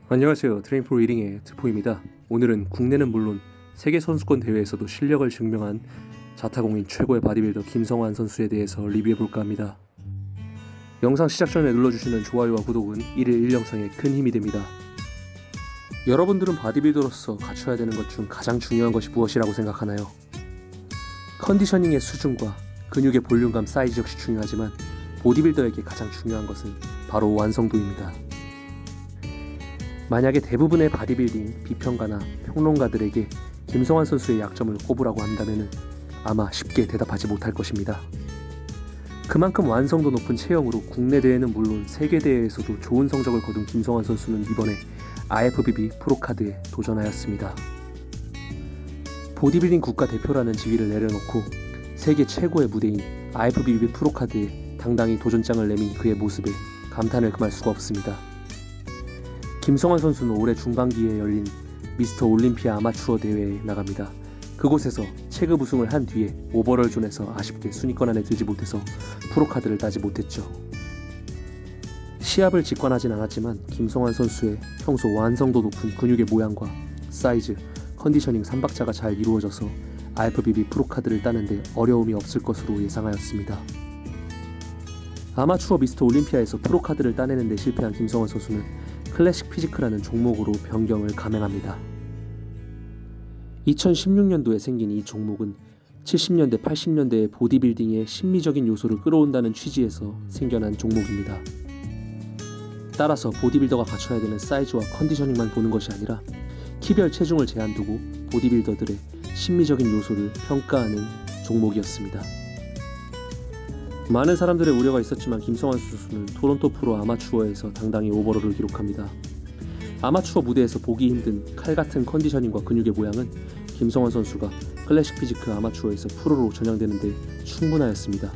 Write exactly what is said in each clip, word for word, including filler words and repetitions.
안녕하세요. 트레인포 리딩의 트포입니다. 오늘은 국내는 물론 세계 선수권 대회에서도 실력을 증명한 자타공인 최고의 바디빌더 김성환 선수에 대해서 리뷰해볼까 합니다. 영상 시작 전에 눌러주시는 좋아요와 구독은 일일 일 영상에 큰 힘이 됩니다. 여러분들은 바디빌더로서 갖춰야 되는 것 중 가장 중요한 것이 무엇이라고 생각하나요? 컨디셔닝의 수준과 근육의 볼륨감, 사이즈 역시 중요하지만 보디빌더에게 가장 중요한 것은 바로 완성도입니다. 만약에 대부분의 바디빌딩 비평가나 평론가들에게 김성환 선수의 약점을 꼽으라고 한다면 아마 쉽게 대답하지 못할 것입니다. 그만큼 완성도 높은 체형으로 국내 대회는 물론 세계 대회에서도 좋은 성적을 거둔 김성환 선수는 이번에 아이에프비비 프로카드에 도전하였습니다. 보디빌딩 국가대표라는 지위를 내려놓고 세계 최고의 무대인 아이에프비비 프로카드에 당당히 도전장을 내민 그의 모습에 감탄을 금할 수가 없습니다. 김성환 선수는 올해 중반기에 열린 미스터 올림피아 아마추어 대회에 나갑니다. 그곳에서 체급 우승을 한 뒤에 오버롤 존에서 아쉽게 순위권 안에 들지 못해서 프로카드를 따지 못했죠. 시합을 직관하진 않았지만 김성환 선수의 평소 완성도 높은 근육의 모양과 사이즈, 컨디셔닝 삼박자가 잘 이루어져서 아이에프비비 프로카드를 따는데 어려움이 없을 것으로 예상하였습니다. 아마추어 미스터 올림피아에서 프로카드를 따내는 데 실패한 김성환 선수는 클래식 피지크라는 종목으로 변경을 감행합니다. 이천십육 년도에 생긴 이 종목은 칠십 년대, 팔십 년대의 보디빌딩의 심미적인 요소를 끌어온다는 취지에서 생겨난 종목입니다. 따라서 보디빌더가 갖춰야 되는 사이즈와 컨디셔닝만 보는 것이 아니라 키별 체중을 제한 두고 보디빌더들의 심미적인 요소를 평가하는 종목이었습니다. 많은 사람들의 우려가 있었지만 김성환 선수는 토론토 프로 아마추어에서 당당히 오버롤을 기록합니다. 아마추어 무대에서 보기 힘든 칼같은 컨디셔닝과 근육의 모양은 김성환 선수가 클래식 피지크 아마추어에서 프로로 전향되는 데 충분하였습니다.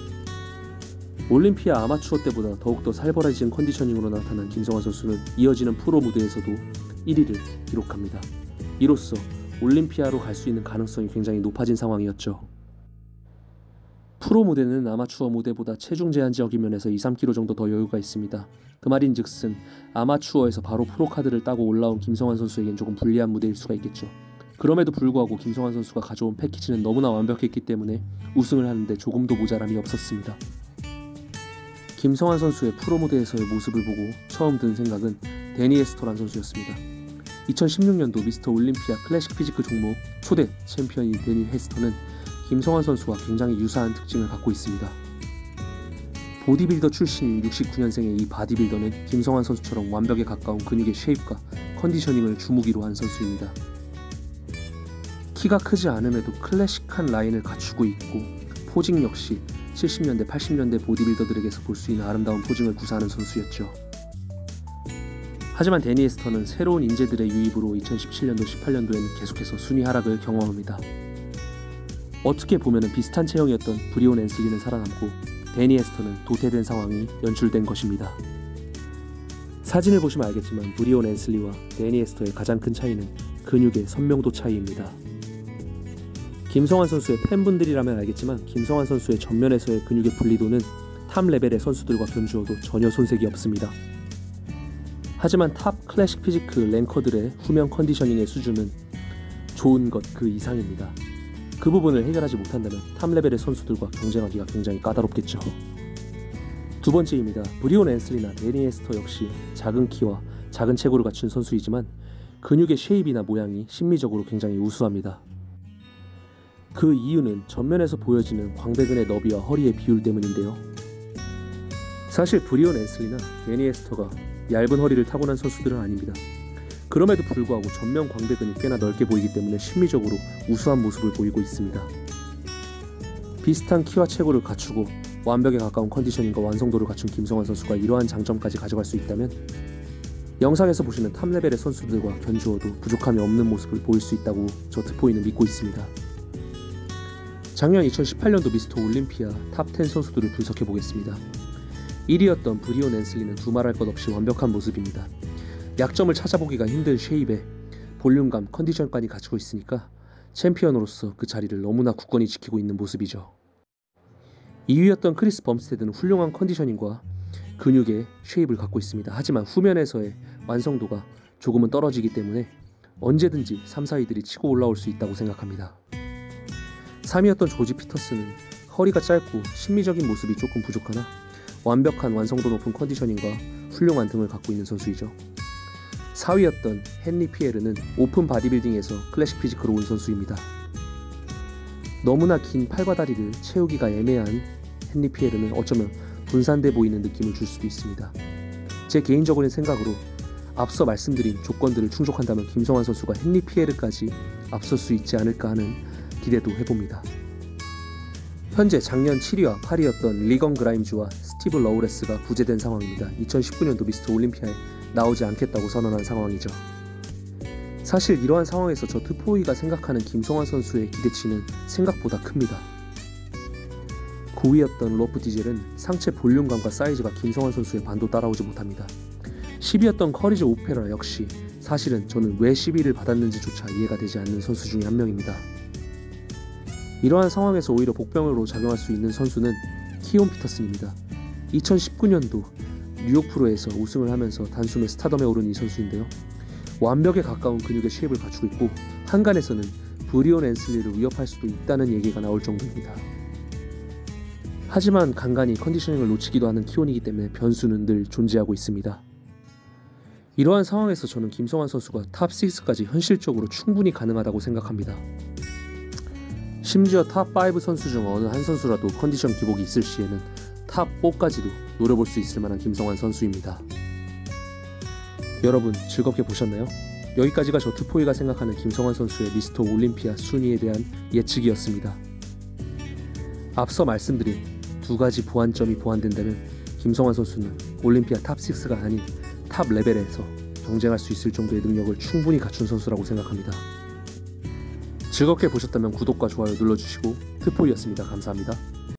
올림피아 아마추어 때보다 더욱더 살벌해진 컨디셔닝으로 나타난 김성환 선수는 이어지는 프로 무대에서도 일 위를 기록합니다. 이로써 올림피아로 갈 수 있는 가능성이 굉장히 높아진 상황이었죠. 프로 무대는 아마추어 무대보다 체중 제한 지역인 면에서 이, 삼 킬로그램 정도 더 여유가 있습니다. 그 말인즉슨 아마추어에서 바로 프로카드를 따고 올라온 김성환 선수에겐 조금 불리한 무대일 수가 있겠죠. 그럼에도 불구하고 김성환 선수가 가져온 패키지는 너무나 완벽했기 때문에 우승을 하는데 조금도 모자람이 없었습니다. 김성환 선수의 프로 무대에서의 모습을 보고 처음 든 생각은 데니 에스터란 선수였습니다. 이천십육 년도 미스터 올림피아 클래식 피지크 종목 초대 챔피언인 데니 에스터는 김성환 선수와 굉장히 유사한 특징을 갖고 있습니다. 보디빌더 출신인 육십구 년생의 이 바디빌더는 김성환 선수처럼 완벽에 가까운 근육의 쉐입과 컨디셔닝을 주무기로 한 선수입니다. 키가 크지 않음에도 클래식한 라인을 갖추고 있고 포징 역시 칠십 년대, 팔십 년대 보디빌더들에게서 볼 수 있는 아름다운 포징을 구사하는 선수였죠. 하지만 데니 에스터는 새로운 인재들의 유입으로 이천십칠 년도, 십팔 년도에는 계속해서 순위 하락을 경험합니다. 어떻게 보면 비슷한 체형이었던 브리온 앤슬리는 살아남고 데니 에스터는 도태된 상황이 연출된 것입니다. 사진을 보시면 알겠지만 브리온 앤슬리와 데니 에스터의 가장 큰 차이는 근육의 선명도 차이입니다. 김성환 선수의 팬분들이라면 알겠지만 김성환 선수의 전면에서의 근육의 분리도는 탑 레벨의 선수들과 견주어도 전혀 손색이 없습니다. 하지만 탑 클래식 피지크 랭커들의 후면 컨디셔닝의 수준은 좋은 것 그 이상입니다. 그 부분을 해결하지 못한다면 탑 레벨의 선수들과 경쟁하기가 굉장히 까다롭겠죠. 두 번째입니다. 브리온 앤슬리나 데니 에스터 역시 작은 키와 작은 체구를 갖춘 선수이지만 근육의 쉐입이나 모양이 심미적으로 굉장히 우수합니다. 그 이유는 전면에서 보여지는 광배근의 너비와 허리의 비율 때문인데요. 사실 브리온 앤슬리나 데니 에스터가 얇은 허리를 타고난 선수들은 아닙니다. 그럼에도 불구하고 전면 광배근이 꽤나 넓게 보이기 때문에 심미적으로 우수한 모습을 보이고 있습니다. 비슷한 키와 체구를 갖추고 완벽에 가까운 컨디셔닝과 완성도를 갖춘 김성환 선수가 이러한 장점까지 가져갈 수 있다면 영상에서 보시는 탑 레벨의 선수들과 견주어도 부족함이 없는 모습을 보일 수 있다고 저 트포이는 믿고 있습니다. 작년 이천십팔 년도 미스터 올림피아 탑 텐 선수들을 분석해 보겠습니다. 일 위였던 브리온 앤슬리는 두말할 것 없이 완벽한 모습입니다. 약점을 찾아보기가 힘든 쉐입에 볼륨감, 컨디션까지 갖추고 있으니까 챔피언으로서 그 자리를 너무나 굳건히 지키고 있는 모습이죠. 이 위였던 크리스 범스테드는 훌륭한 컨디셔닝과 근육의 쉐입을 갖고 있습니다. 하지만 후면에서의 완성도가 조금은 떨어지기 때문에 언제든지 삼, 사 위들이 치고 올라올 수 있다고 생각합니다. 삼 위였던 조지 피터슨은 허리가 짧고 심미적인 모습이 조금 부족하나 완벽한 완성도 높은 컨디셔닝과 훌륭한 등을 갖고 있는 선수이죠. 사 위였던 헨리 피에르는 오픈 바디빌딩에서 클래식 피지컬로 온 선수입니다. 너무나 긴 팔과 다리를 채우기가 애매한 헨리 피에르는 어쩌면 분산돼 보이는 느낌을 줄 수도 있습니다. 제 개인적인 생각으로 앞서 말씀드린 조건들을 충족한다면 김성환 선수가 헨리 피에르까지 앞설 수 있지 않을까 하는 기대도 해봅니다. 현재 작년 칠 위와 팔 위였던 리건 그라임즈와 스티브 러우레스가 부재된 상황입니다. 이천십구 년도 미스터 올림피아에 나오지 않겠다고 선언한 상황이죠. 사실 이러한 상황에서 저 트포이가 생각하는 김성환 선수의 기대치는 생각보다 큽니다. 구 위였던 로프 디젤은 상체 볼륨감과 사이즈가 김성환 선수의 반도 따라오지 못합니다. 십 위였던 커리즈 오페라 역시 사실은 저는 왜 십 위를 받았는지조차 이해가 되지 않는 선수 중에 한 명입니다. 이러한 상황에서 오히려 복병으로 작용할 수 있는 선수는 키온 피터슨입니다. 이천십구 년도 뉴욕 프로에서 우승을 하면서 단숨에 스타덤에 오른 이 선수인데요. 완벽에 가까운 근육의 쉐입을 갖추고 있고 한간에서는 브리온 앤슬리를 위협할 수도 있다는 얘기가 나올 정도입니다. 하지만 간간히 컨디셔닝을 놓치기도 하는 키온이기 때문에 변수는 늘 존재하고 있습니다. 이러한 상황에서 저는 김성환 선수가 탑 식스까지 현실적으로 충분히 가능하다고 생각합니다. 심지어 탑 오 선수 중 어느 한 선수라도 컨디션 기복이 있을 시에는 탑 사까지도 노려볼 수 있을 만한 김성환 선수입니다. 여러분 즐겁게 보셨나요? 여기까지가 저 트포이가 생각하는 김성환 선수의 미스터 올림피아 순위에 대한 예측이었습니다. 앞서 말씀드린 두 가지 보완점이 보완된다면 김성환 선수는 올림피아 탑 식스가 아닌 탑 레벨에서 경쟁할 수 있을 정도의 능력을 충분히 갖춘 선수라고 생각합니다. 즐겁게 보셨다면 구독과 좋아요 눌러주시고 트포이였습니다. 감사합니다.